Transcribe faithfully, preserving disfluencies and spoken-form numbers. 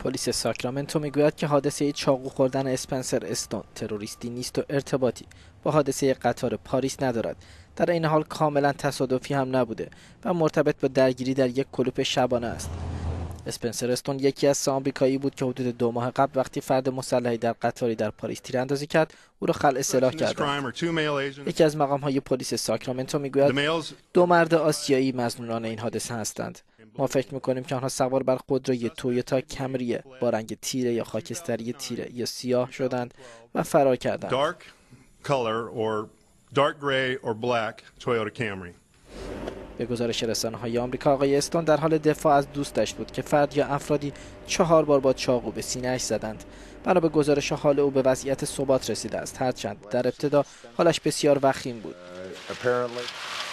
پلیس ساکرامنتو میگوید که حادثه چاقو خوردن اسپنسر استون تروریستی نیست و ارتباطی با حادثه قطار پاریس ندارد. در این حال کاملا تصادفی هم نبوده و مرتبط با درگیری در یک کلوپ شبانه است. اسپنسر استون یکی از سه آمریکایی بود که حدود دو ماه قبل وقتی فرد مسلحی در قطاری در پاریس تیراندازی کرد او را خلع سلاح کردند. یکی از مقام‌های پلیس ساکرامنتو میگوید دو مرد آسیایی مظنونان این حادثه هستند. ما فکر میکنیم که آنها سوار بر خودروی تویوتا کمری با رنگ تیره یا خاکستری تیره یا سیاه شدند و فرار کردند. به گزارش رسانه‌های آمریکا آقای استون در حال دفاع از دوستش بود که فرد یا افرادی چهار بار با چاقو به سینه‌اش زدند. بنا به گزارش حال او به وضعیت ثبات رسیده است، هرچند در ابتدا حالش بسیار وخیم بود.